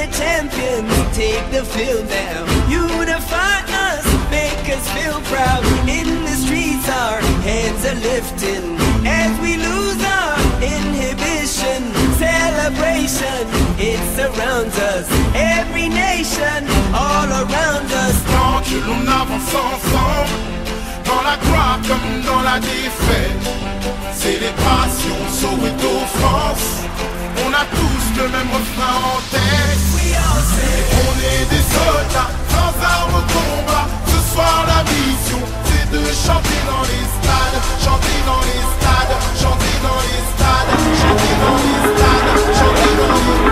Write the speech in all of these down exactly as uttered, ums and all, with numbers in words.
the champions, take the field now. Unify us, make us feel proud. In the streets our hands are lifting as we lose our inhibition. Celebration, it surrounds us. Every nation, all around us. Tant que l'on avance ensemble, dans la gloire comme dans la défaite. Célébration, Soweto, France. On a tous le même refrain en tête. On est des soldats, sans armes au combat. Ce soir la mission, c'est de chanter dans les stades. Chanter dans les stades, chanter dans les stades. Chanter dans les stades, chanter dans les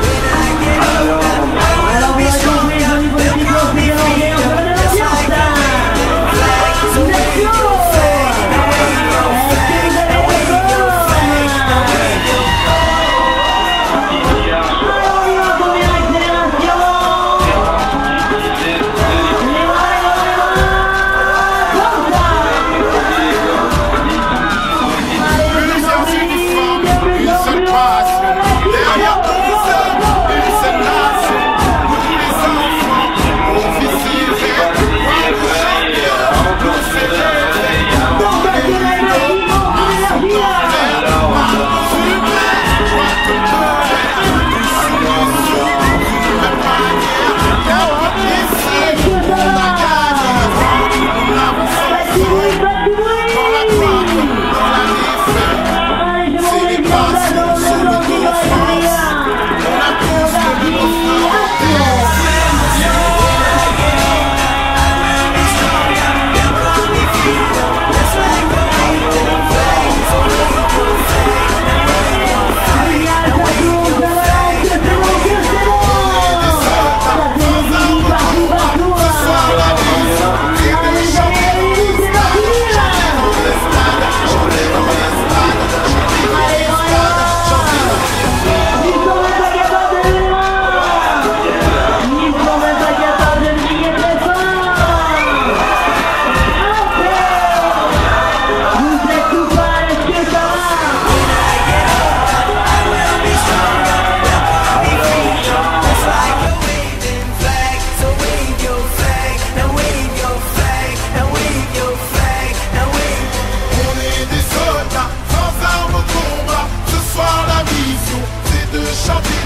chanter